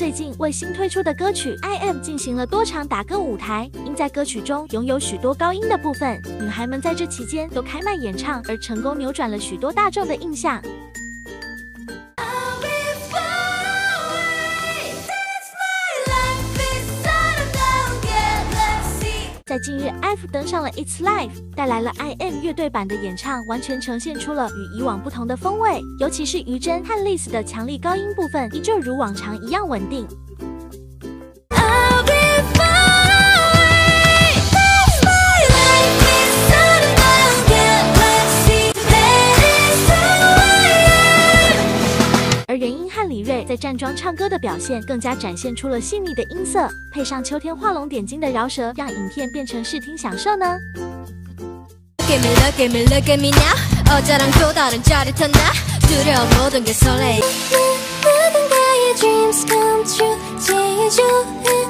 最近为新推出的歌曲《I Am》进行了多场打歌舞台，因在歌曲中拥有许多高音的部分，女孩们在这期间都开麦演唱，而成功扭转了许多大众的印象。 在近日 ，F 登上了 It's Live， 带来了 I Am 乐队版的演唱，完全呈现出了与以往不同的风味。尤其是于真和 Liz 的强力高音部分，依旧如往常一样稳定。 而元英和李锐在站桩唱歌的表现，更加展现出了细腻的音色，配上秋天画龙点睛的饶舌，让影片变成视听享受呢。 Look at me now. 어제랑 또 다른 짜릿한 나. 두려운 모든 게 설레. 모든 나의 dreams come true. 제일 좋은